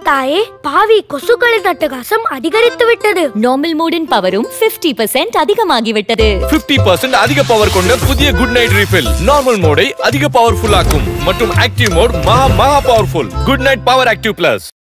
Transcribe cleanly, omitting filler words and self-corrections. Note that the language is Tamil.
தாயே, பாவி கொசுக்களின் அட்டகாசம் அதிகரித்து விட்டது. நார்மல் மோடின் பவரும் 50% அதிகமாகிவிட்டது. 50% அதிக பவர் கொண்ட புதிய குட் நைட் ரீஃபில் நார்மல் மோடை அதிக பவர்ஃபுல் ஆக்கும் மற்றும் ஆக்டிவ் மோட் மகா powerful. Good night power active plus.